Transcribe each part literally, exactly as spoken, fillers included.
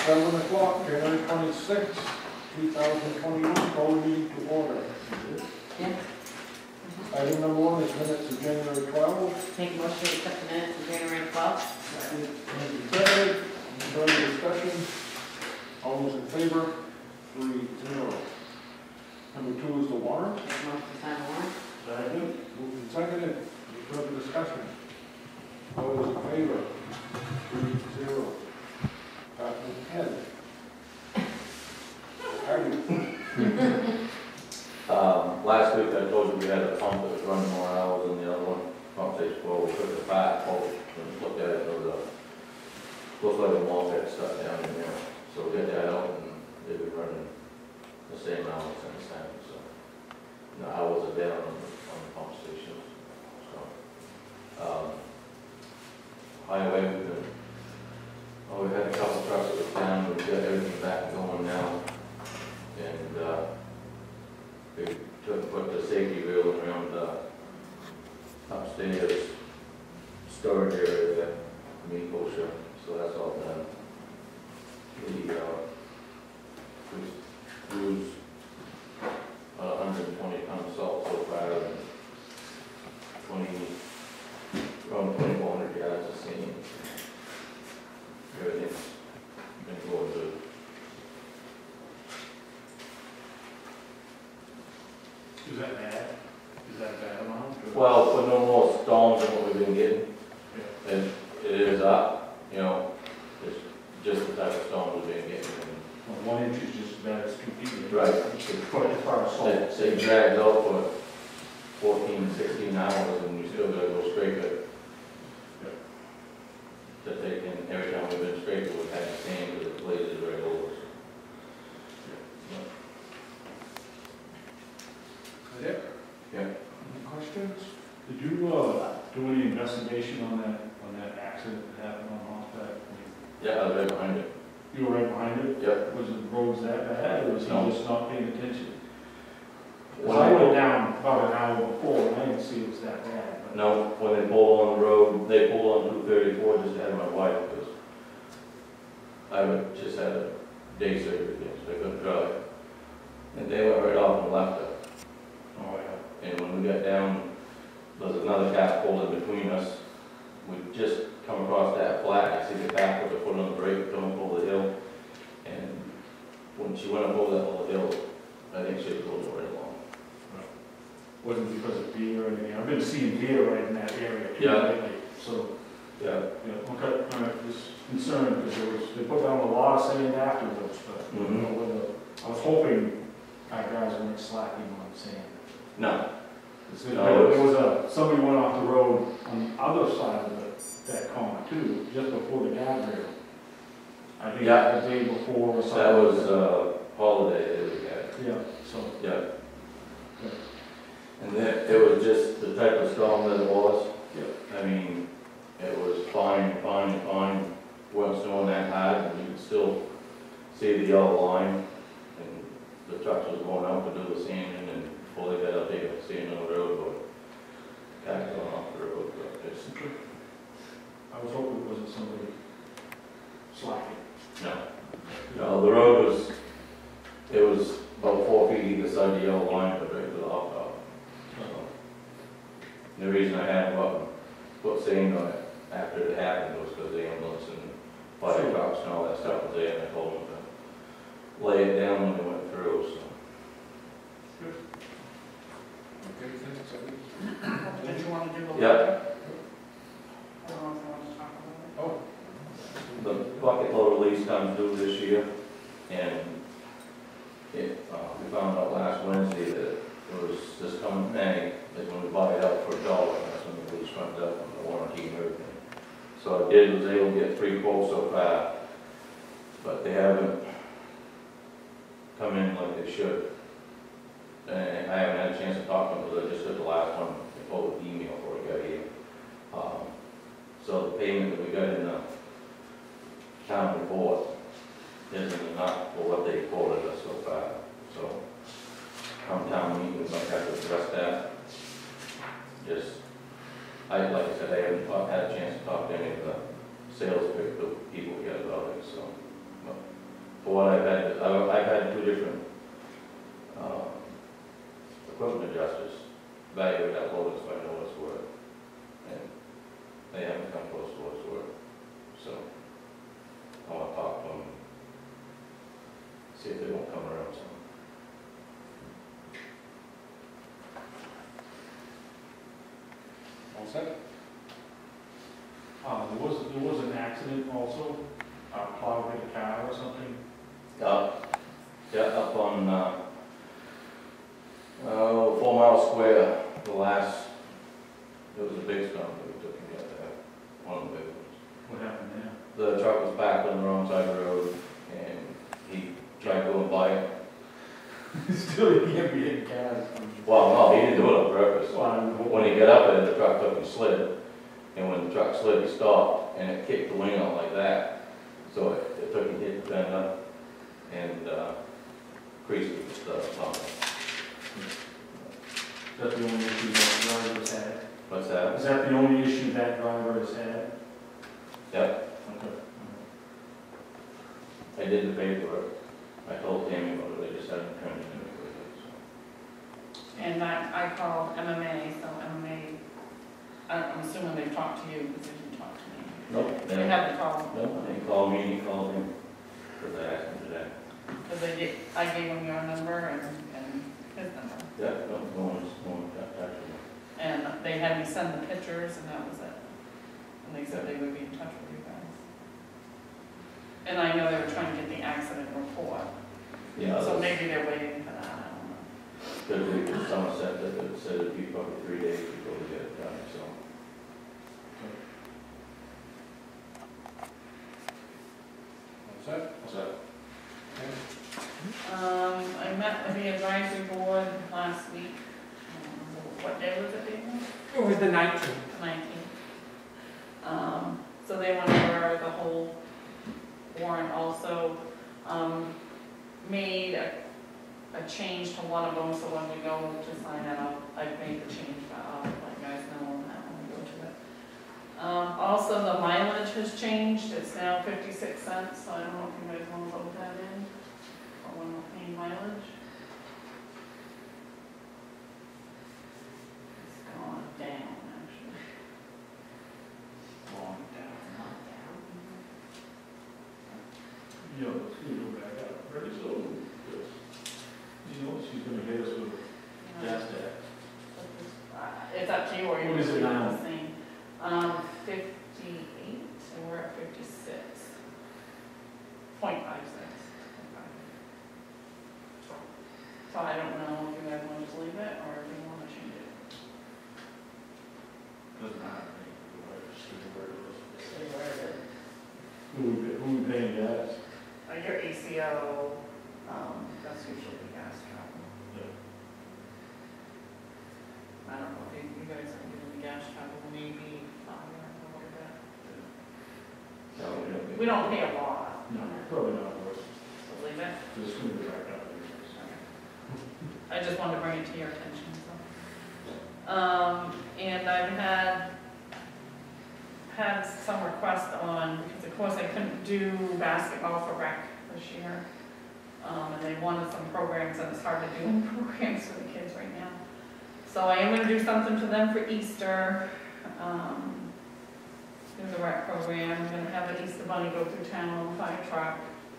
Seven o'clock, January twenty-sixth, two thousand twenty-one, call the meeting to order. Yeah. Item number one is minutes of January twelfth. Make a motion to accept the minutes of January twelfth. Second. Any further discussion? All those in favor? Three, zero. Number two is the warrant. Make a motion to sign the warrant. Second. Moved and seconded. Any further discussion? All those in favor? Three, zero. Department head. Harry. Um, last week I told you we had a pump that was running more hours than the other one. Pump station four, we took the back, oh, and looked at it, there was a, looks like a wall had stuck down in there. So we got that out and they've been running the same hours since then, so. The hours are down on the, on the pump station, so. Um, highway, we've been, oh, we had a couple trucks that were down, we've got everything back going now. And, uh, we took, put the safety rail around the upstairs storage area there, meat kosher, so that's all done. The, uh, we used one hundred twenty tons of salt so far, and twenty, around twenty-four hundred yards of sand. Everything's been going good. Is that bad? Is that a bad amount? or- Well, for no more storms than what we've been getting, Yeah. and it is up, you know, it's just the type of storm we've been getting. Well, one inch is just as bad as two feet. Right. But as far as salt. It, it drags out for fourteen, sixteen hours, and we still gotta go scrape it. To take in, every time we've been scraping, we've had sand, because the blade is right over. Is that it? Yeah. Any questions? Did you, uh, do any investigation on that, on that accident that happened on Hoffback? Yeah, I was right behind it. You were right behind it? Yep. Was the roads that bad, or was he No. just not paying attention? 'Cause When I I went pulled- down about an hour before, and I didn't see it was that bad, but. No, when they pulled on the road, they pulled on Route thirty-four just ahead of my wife, because I would just had a day surgery, so I couldn't drive. And they went right off and left her. Oh, yeah. And when we got down, there was another cat pulled in between us. We just come across that flat, I see the back of the foot on the brake coming over the hill. And when she went up over that little hill, I think she was going right along. Wasn't because of deer or anything. I've been seeing deer right in that area too Yeah. lately, so. Yeah. Yeah, okay, all right, just concerned, because there was, they put down a lot of sand afterwards, but, I don't know whether, I was hoping our guys weren't slacking on sand. No. There No, there was a, somebody went off the road on the other side of the, that corner too, just before the guardrail. I think Yeah. the day before or something. That was, uh, holiday that we had. Yeah, so, Yeah. yeah, And then it was just the type of storm that it was. yeah. I mean, it was fine, fine, fine, wasn't snowing that hard, and you could still see the yellow line. And the trucks was going out to do the sanding, and before they got up there, the sand on the road, but guys going off the road, but it's, I was hoping it wasn't somebody slacking. no. No, the road was, it was about four feet either side of the yellow line, but right to the hot top. The reason I had them up and put sand on it after it happened was because the ambulance and fire trucks and all that stuff was there, and I told them to lay it down when they went through, so. Okay, thanks. Did you want to do the? Yeah. I don't know if I want to talk about Oh. The bucket load release comes due this year, and it, uh, we found out last Wednesday that it was this coming May, is when we buy it out for a dollar, and that's when the lease runs out on the warranty and everything. So I did, was able to get three quotes so far, but they haven't come in like they should. And I haven't had a chance to talk to them, because I just got the last one, they pulled the email before we got here. Um, so the payment that we got in the town report isn't enough for what they quoted us so far. So, come town meeting, we might have to address that. Just, I, like I said, I haven't talked- had a chance to talk to any of the sales people we got about it, so. But for what I've had, I've, I've had two different, uh, equipment adjusters value that loader, so I know what it's worth. And they haven't come close to what it's worth, so I wanna talk to them, see if they won't come around some. All set? Uh, there was, there was an accident also, uh, plow hit a car or something. Up, yeah, up on, uh, uh, Four Mile Square, the last, it was a big storm that we took and got there, one of the big ones. What happened there? The truck was parked on the wrong side of the road, and he tried going by it. Still, you can't be in cars. Well, no, he didn't do it on purpose. Well, I'm- When he got up there, the truck took and slid, and when the truck slid, he stopped, and it kicked the wing out like that. So it, it took and hit the fender, and, uh, creased the bumper. Is that the only issue that driver's had? What's that? Is that the only issue that driver has had? Yep, Okay. I did the paperwork. I told Tammy about it, they just hadn't turned it into it, so. And I, I called M M A, so M M A, I- I'm assuming they've talked to you, because they didn't talk to me. Nope, They they, haven't called. nope, they called me, he called him, because I asked him today. Because they did, I gave them your number and, and his number. Yeah, no, no one's, no one got back to me. And they had me send the pictures, and that was it. And they said they would be in touch with you guys. And I know they were trying to get the accident report, Yeah, so that's maybe they're waiting for that, I don't know. good week in Somerset, that it said it'd be probably three days before we get it done, so. All set? What's that? Um, I met with the advisory board last week. Um, What day was it, Dana? It was the nineteenth. Nineteenth. Um, so they went over the whole warrant also, um, made a, a change to one of them, so when we go to sign that, I'll, I've made the change, but I'll let you guys know on that when we go to it. Um, also, the mileage has changed, it's now fifty-six cents, so I don't know if you guys want to vote that in, or when we're paying mileage. It's gone down, actually. Long down. Not down. You know, let's go back up very soon. because, You know, she's gonna hit us with a gas tax. Uh, It's up to you, or you What is it leave now? the same. Um, fifty-eight, and we're at fifty-six. Point five six. So I don't know if you guys want to just leave it, or if you want to change it. Doesn't matter. to me. Just leave it where it is. Stay where it is. Who we, pay- who we paying gas? Uh, your A C O, um, that's usually the gas travel. Yeah. I don't know if you, you guys are giving the gas travel, maybe, five or a little bit. No, we don't get. We don't pay a lot. No, probably not worth it. So leave it. Because it's gonna be back up. anyways. I just wanted to bring it to your attention, so. Um, and I've had, had some requests on, because of course I couldn't do basketball for rec this year. Um, and they wanted some programs, and it's hard to do programs for the kids right now. So I am gonna do something for them for Easter, um, do the rec program. I'm gonna have an Easter bunny go through town on a fire truck.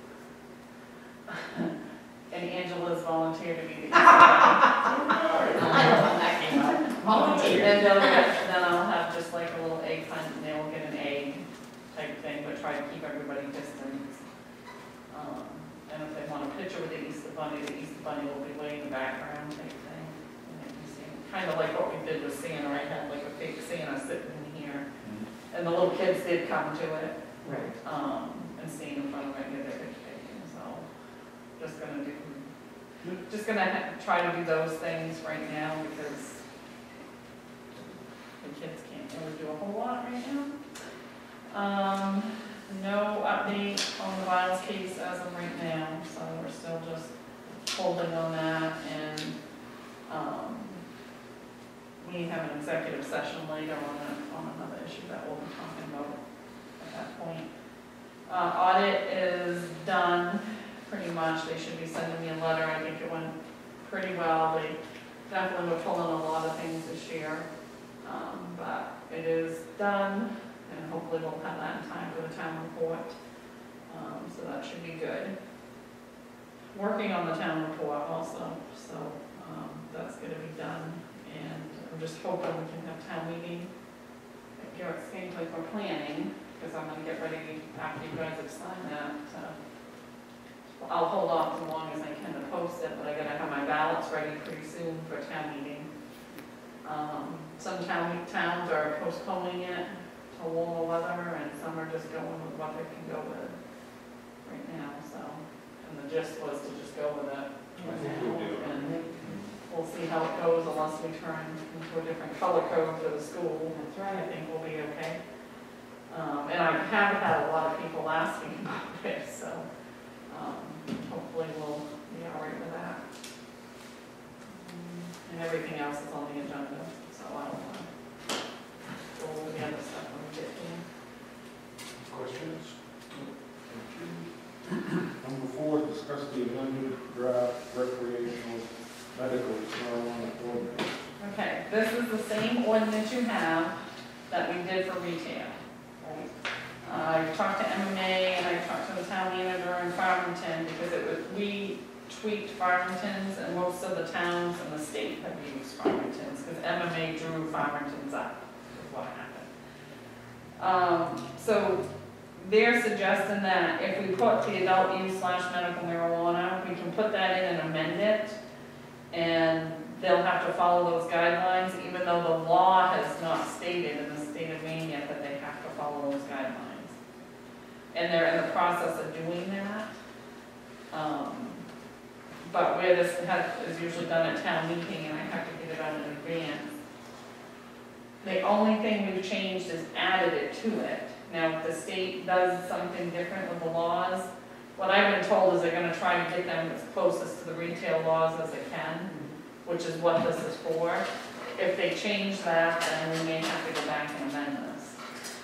And Angela's volunteered to be the Easter bunny. I don't know when that came up. And Volunteer. then they'll get, then I'll have just like a little egg hunt, and they'll get an egg type thing, but try to keep everybody distant. Um, and if they want a picture with the Easter bunny, the Easter bunny will be way in the background type thing. And they can see, kind of like what we did with Santa, I had like a fake Santa sitting in here. And the little kids did come to it, Right. um, and seeing in front of it, get their picture taken, so. Just gonna do, just gonna ha- try to do those things right now, because the kids can't really do a whole lot right now. Um, no update on the Viles case as of right now, so we're still just holding on that, and, um, we have an executive session later on a, on another issue that we'll be talking about at that point. Uh, audit is done, pretty much. They should be sending me a letter. I think it went pretty well. They definitely were pulling a lot of things this year. Um, but it is done, and hopefully we'll have that in time for the town report. Um, so that should be good. Working on the town report also, so, um, that's gonna be done. And I'm just hoping we can have town meeting. It seems like we're planning, because I'm gonna get ready after you guys have signed that. uh, I'll hold off as long as I can to post it, but I gotta have my ballots ready pretty soon for town meeting. Um, some town, towns are postponing it to warmer weather, and some are just going with what they can go with right now, so. And the gist was to just go with it right now, and we'll see how it goes unless we turn into a different color code for the school. That's right. I think we'll be okay. Um, and I have had a lot of people asking about it, so, um, hopefully we'll be all right with that. And everything else is on the agenda, so I'll, uh, go over the other stuff when we get to Questions? Number four, discuss the amended draft recreational medical marijuana ordinance. it. Okay, this is the same ordinance you have that we did for retail. Right. Uh, I talked to M M A and I talked to the town manager in Farmington, because it was, we tweaked Farmington's, and most of the towns in the state have used Farmington's, because M M A drew Farmington's up, is what happened. Um, so they're suggesting that if we put the adult use slash medical marijuana, we can put that in and amend it, and they'll have to follow those guidelines, even though the law has not stated in the state of Maine yet that they have to follow those guidelines. And they're in the process of doing that. Um, but where this has, is usually done at town meeting, and I have to get it out in advance. The only thing we've changed is added it to it. Now, if the state does something different with the laws, what I've been told is they're gonna try to get them as closest to the retail laws as they can, which is what this is for. If they change that, then we may have to go back and amend this.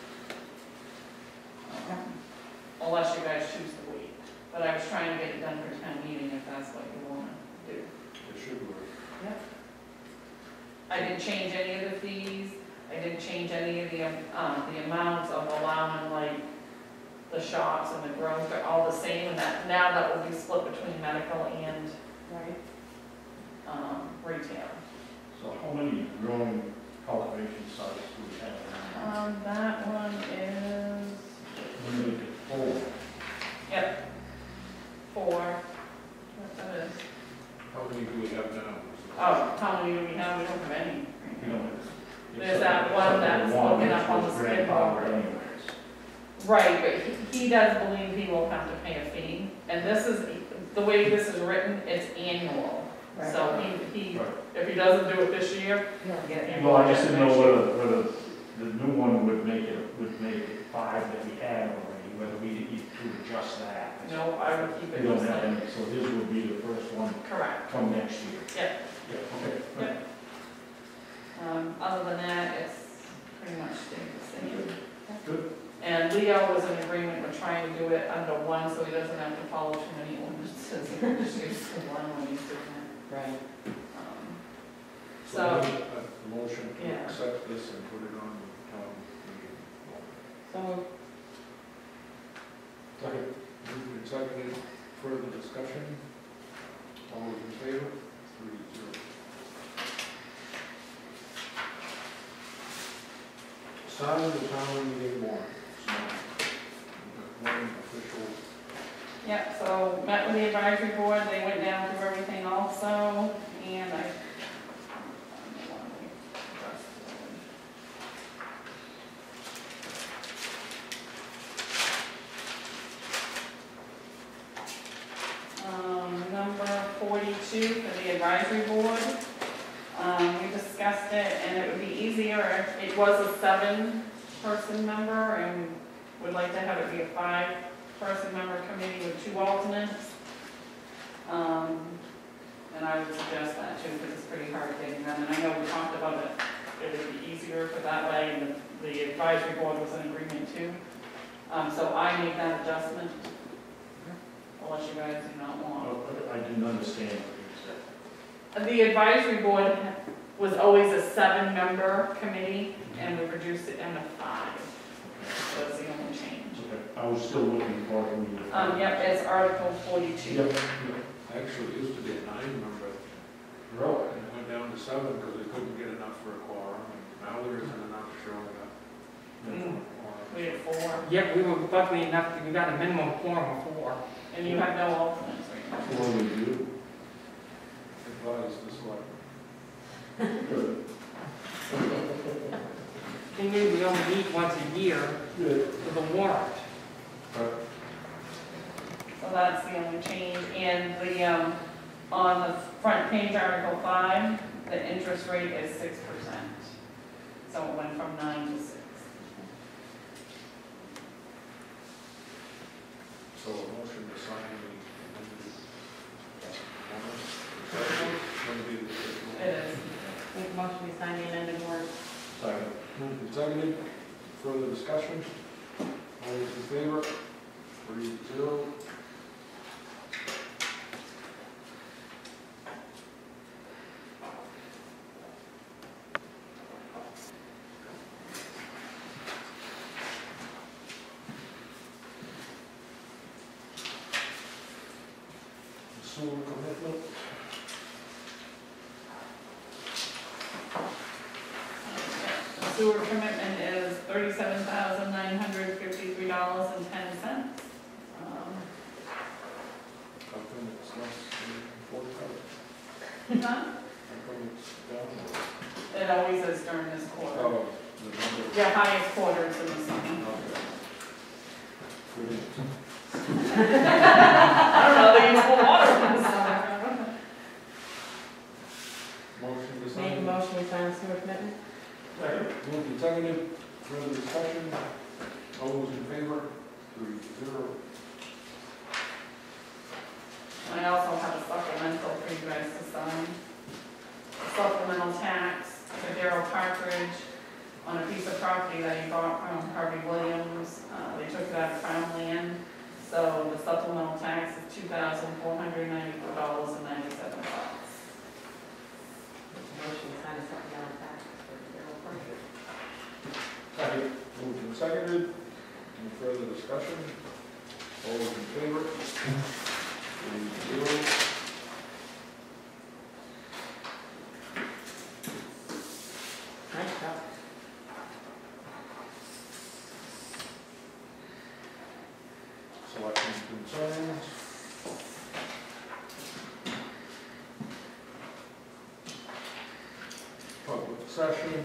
Um, Unless you guys choose to wait. But I was trying to get it done for town meeting if that's what you wanna do. It should work. Yep. I didn't change any of the fees. I didn't change any of the, um, the amounts of allowing, like, the shops and the growth, they're all the same, and that, now that will be split between medical and, right, um, retail. So how many growing cultivation sites do we have? Um, that one is, We need to four. yep, four, what that is. How many do we have now? Oh, how many do we have? We don't have any. You know, it's- There's that one that's looking up on the schedule. Anyways. Right, but he, he does believe he will have to pay a fee, and this is, the way this is written, it's annual. So he, he, Right. if he doesn't do it this year, he Well, will I just get it didn't know next year. whether, whether the new one would make it, would make it five that we had already, whether we need to adjust that. No, I would keep it We don't the have same. any, so this would be the first one Correct. come next year. Yep. Yeah, okay. Yep. Um, other than that, it's pretty much stayed the same. Good. And Leo was in agreement with trying to do it under one, so he doesn't have to follow too many ordinances. Just use the one when he's doing it. Right. Um, So, So, a motion to yeah. accept this and put it on the town meeting. So, Second. Moved and seconded, further discussion? All those in favor? Three, zero. Sign the town meeting warrant. So, we've got one official. yep, so met with the advisory board, they went down through everything also, and I. Um, number forty-two for the advisory board. Um, we discussed it, and it would be easier if it was a seven-person member, and would like to have it be a five-person member committee with two alternates. Um, and I would suggest that too, because it's pretty hard getting them, and I know we talked about it, it would be easier for that way, and the, the advisory board was in agreement too. Um, so I made that adjustment. unless you guys do not want. Oh, I didn't understand what you said. The advisory board was always a seven-member committee, and we reduced it down to five. So that's the only change. Okay, I was still looking for it. when you- Um, yep, it's Article forty-two. Yep, yep. Actually, it used to be a nine-member, Really? and it went down to seven because we couldn't get enough for a quorum, and now there isn't enough showing up. Mm. Quorum. We had four, Yeah, we were lucky enough, that we got a minimum quorum of four. and you have no alternates right now. What do we do? Advise the select. Good. They knew we only meet once a year Good. for the warrant. So that's the only change, and the, um, on the front page, Article five, the interest rate is six percent. So it went from nine to six. So a motion to sign the amended warrant. Gonna be the official. It is. Make a motion, we sign the amended warrant. Second. Moved and seconded. Further discussion? All those in favor? Three zero. Sewer commitment. Sewer commitment is thirty-seven thousand nine hundred fifty-three dollars and ten cents. Um, How come it's less than forty-five? Huh? How come it's down? It always is during this quarter. Oh, the number. Your highest quarter is in the summer. Okay. Brilliant. I don't know, they use more water in the summer. Motion to Make a sign. motion, we sign the sewer commitment. Second. Moved and seconded. Further discussion? All those in favor? Three zero. I also have a supplemental for you guys to sign. Supplemental tax for Darrell Partridge on a piece of property that he bought from Harvey Williams. Uh, they took it out of Crown Land. So the supplemental tax is two thousand four hundred ninety-four dollars and ninety-seven cents. Make a motion, we sign the supplemental tax for the Darrell Partridge. Second. Moved and seconded. Any further discussion? All those in favor? Three zero. Nice job. Selecting concerns. Public session.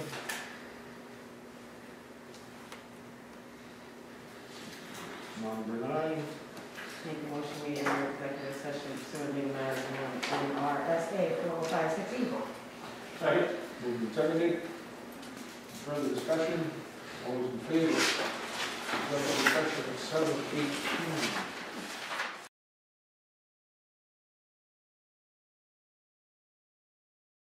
Number nine. Make a motion, we enter executive session pursuant to Mass M R S A four oh five six E. Second. Moved and seconded. Further discussion? All those in favor? Executive session at seven eighteen.